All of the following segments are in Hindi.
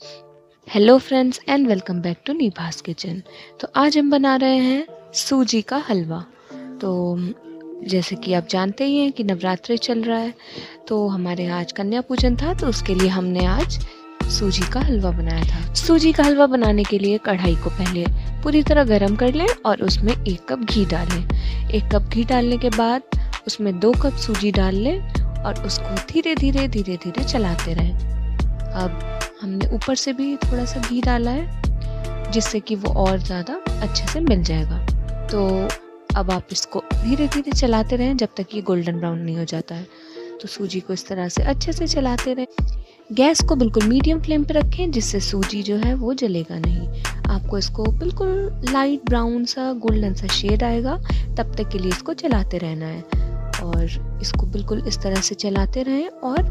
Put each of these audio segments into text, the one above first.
Hello friends and welcome back to Nibha's kitchen. तो आज हम बना रहे हैं सूजी का हलवा। तो जैसे कि आप जानते ही हैं कि नवरात्रि चल रहा है, तो हमारे यहाँ आज कन्या पूजन था, तो उसके लिए हमने आज सूजी का हलवा बनाया था। सूजी का हलवा बनाने के लिए कढ़ाई को पहले पूरी तरह गर्म कर लें और उसमें 1 कप घी डालें। 1 कप घी डालने के बाद उसमें 2 कप सूजी डाल लें और उसको धीरे धीरे चलाते रहें। अब हमने ऊपर से भी थोड़ा सा घी डाला है जिससे कि वो और ज़्यादा अच्छे से मिल जाएगा। तो अब आप इसको धीरे धीरे चलाते रहें जब तक ये गोल्डन ब्राउन नहीं हो जाता है। तो सूजी को इस तरह से अच्छे से चलाते रहें। गैस को बिल्कुल मीडियम फ्लेम पे रखें जिससे सूजी जो है वो जलेगा नहीं। आपको इसको बिल्कुल लाइट ब्राउन सा गोल्डन सा शेड आएगा तब तक के लिए इसको चलाते रहना है और इसको बिल्कुल इस तरह से चलाते रहें और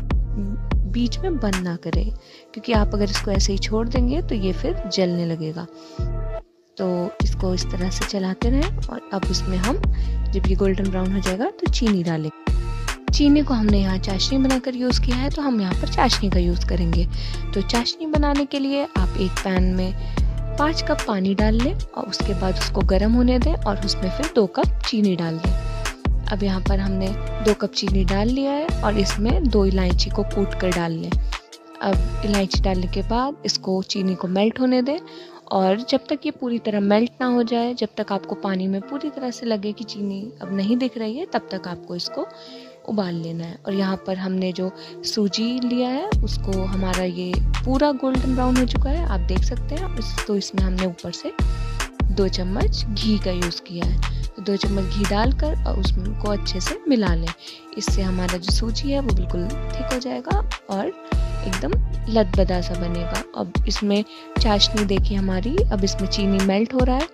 बीच में बंद ना करें, क्योंकि आप अगर इसको ऐसे ही छोड़ देंगे तो ये फिर जलने लगेगा। तो इसको इस तरह से चलाते रहें और अब इसमें हम जब ये गोल्डन ब्राउन हो जाएगा तो चीनी डालेंगे। चीनी को हमने यहाँ चाशनी बनाकर यूज़ किया है, तो हम यहाँ पर चाशनी का यूज़ करेंगे। तो चाशनी बनाने के लिए आप एक पैन में 5 कप पानी डाल लें और उसके बाद उसको गर्म होने दें और उसमें फिर 2 कप चीनी डाल दें। अब यहाँ पर हमने 2 कप चीनी डाल लिया है और इसमें 2 इलायची को कूट कर डाल लें। अब इलायची डालने के बाद इसको चीनी को मेल्ट होने दें और जब तक ये पूरी तरह मेल्ट ना हो जाए, जब तक आपको पानी में पूरी तरह से लगे कि चीनी अब नहीं दिख रही है, तब तक आपको इसको उबाल लेना है। और यहाँ पर हमने जो सूजी लिया है उसको हमारा ये पूरा गोल्डन ब्राउन हो चुका है, आप देख सकते हैं। तो इसमें हमने ऊपर से 2 चम्मच घी का यूज़ किया है। 2 चम्मच घी डालकर और उसको अच्छे से मिला लें। इससे हमारा जो सूजी है वो बिल्कुल थिक हो जाएगा और एकदम लदबदा सा बनेगा। अब इसमें चाशनी देखिए हमारी, अब इसमें चीनी मेल्ट हो रहा है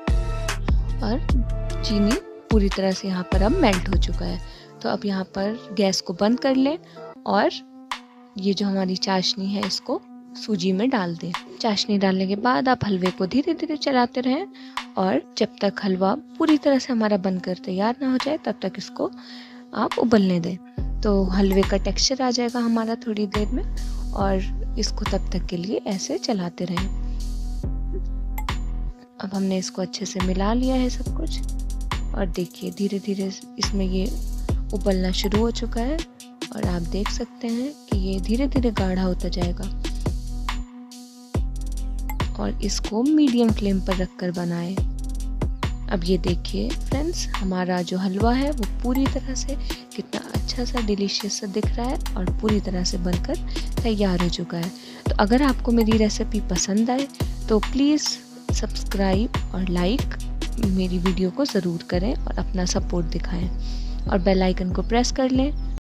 और चीनी पूरी तरह से यहाँ पर अब मेल्ट हो चुका है। तो अब यहाँ पर गैस को बंद कर लें और ये जो हमारी चाशनी है इसको सूजी में डाल दें। चाशनी डालने के बाद आप हलवे को धीरे धीरे चलाते रहें और जब तक हलवा पूरी तरह से हमारा बनकर तैयार ना हो जाए तब तक इसको आप उबलने दें। तो हलवे का टेक्सचर आ जाएगा हमारा थोड़ी देर में और इसको तब तक के लिए ऐसे चलाते रहें। अब हमने इसको अच्छे से मिला लिया है सब कुछ और देखिए धीरे धीरे इसमें ये उबलना शुरू हो चुका है और आप देख सकते हैं कि ये धीरे धीरे गाढ़ा होता जाएगा। और इसको मीडियम फ्लेम पर रखकर बनाएं। अब ये देखिए फ्रेंड्स, हमारा जो हलवा है वो पूरी तरह से कितना अच्छा सा डिलीशियस सा दिख रहा है और पूरी तरह से बनकर तैयार हो चुका है। तो अगर आपको मेरी रेसिपी पसंद आए तो प्लीज़ सब्सक्राइब और लाइक मेरी वीडियो को ज़रूर करें और अपना सपोर्ट दिखाएं और बेल आइकन को प्रेस कर लें